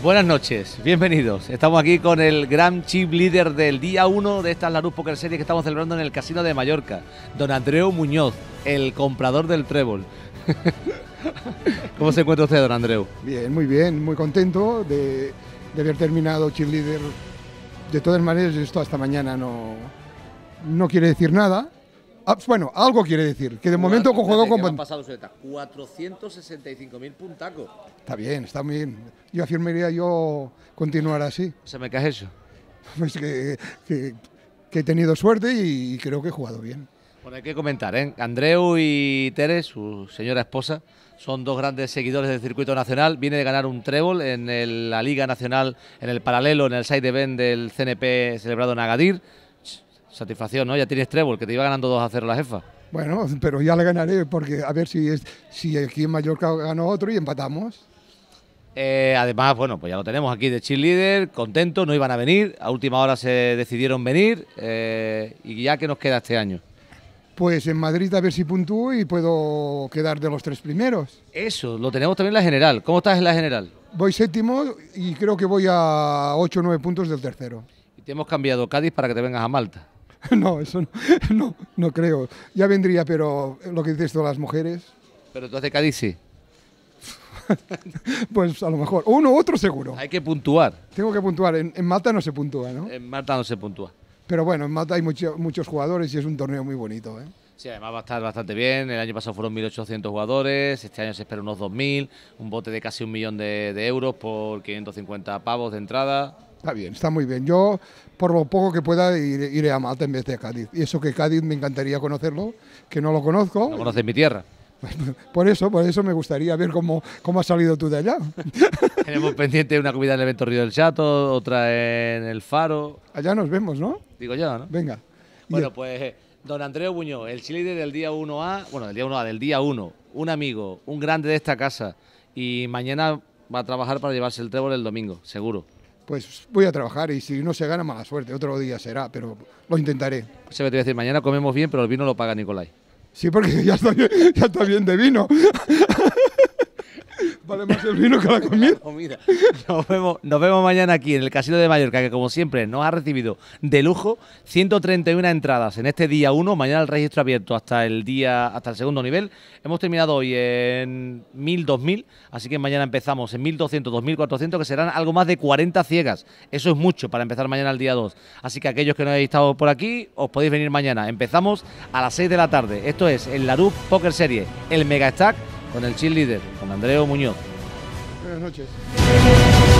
Buenas noches, bienvenidos. Estamos aquí con el gran chip líder del día 1 de esta Larus Poker Series que estamos celebrando en el Casino de Mallorca, don Andreu Muñoz, el comprador del trébol. ¿Cómo se encuentra usted, don Andreu? Bien, muy contento de haber terminado chip líder. De todas maneras, esto hasta mañana no quiere decir nada. Bueno, algo quiere decir, que de momento juego con... ¿Qué ha pasado, Sueta? 465.000 puntacos. Está bien. Yo afirmaría continuar así. ¿Se me cae eso? Pues que he tenido suerte y creo que he jugado bien. Bueno, hay que comentar, ¿eh? Andreu y Tere, su señora esposa, son dos grandes seguidores del circuito nacional. Viene de ganar un trébol en la Liga Nacional, en el paralelo, en el side event del CNP celebrado en Agadir. Satisfacción, ¿no? Ya tienes trébol, que te iba ganando 2-0 la jefa. Bueno, pero ya le ganaré, porque a ver si aquí en Mallorca ganó otro y empatamos. Además, bueno, pues ya lo tenemos aquí de cheerleader, contentos, no iban a venir, a última hora se decidieron venir, y ya que nos queda este año. Pues en Madrid a ver si puntúo y puedo quedar de los 3 primeros. Eso, lo tenemos también en la general. ¿Cómo estás en la general? Voy séptimo y creo que voy a 8 o 9 puntos del tercero. Y te hemos cambiado Cádiz para que te vengas a Malta. No, eso no creo. Ya vendría, pero lo que dices de las mujeres... Pero tú haces Cádiz sí. Pues a lo mejor, uno u otro seguro. Hay que puntuar. Tengo que puntuar, en Malta no se puntúa, ¿no? En Malta no se puntúa. Pero bueno, en Malta hay muchos jugadores y es un torneo muy bonito, ¿eh? Sí, además va a estar bastante bien. El año pasado fueron 1.800 jugadores, este año se espera unos 2.000, un bote de casi 1 millón de euros por 550 pavos de entrada. Está bien, está muy bien. Yo, por lo poco que pueda, iré a Malta en vez de a Cádiz. Y eso que Cádiz me encantaría conocerlo, que no lo conozco. No conoces mi tierra. Por eso me gustaría ver cómo has salido tú de allá. Tenemos pendiente una comida en el evento Río del Chato, otra en el Faro. Allá nos vemos, ¿no? Digo yo, ¿no? Venga. Bueno, pues don Andreu Muñoz, el cheerleader del día 1A, bueno, del día 1, un amigo, un grande de esta casa, y mañana va a trabajar para llevarse el trébol el domingo, seguro. Pues voy a trabajar y si no se gana, mala suerte. Otro día será, pero lo intentaré. Se me te voy a decir, mañana comemos bien, pero el vino lo paga Nicolai. Sí, porque ya está bien de vino. Vale más el vino que la comida. Nos vemos mañana aquí en el Casino de Mallorca, que como siempre nos ha recibido de lujo. 131 entradas en este día 1, mañana el registro abierto hasta el segundo nivel. Hemos terminado hoy en 1.000, 2.000, así que mañana empezamos en 1.200, 2.400, que serán algo más de 40 ciegas. Eso es mucho para empezar mañana el día 2. Así que aquellos que no hayáis estado por aquí, os podéis venir mañana. Empezamos a las 6 de la tarde. Esto es el Larus Poker Series, el Mega Stack, con el cheerleader, con Andreu Muñoz. Buenas noches.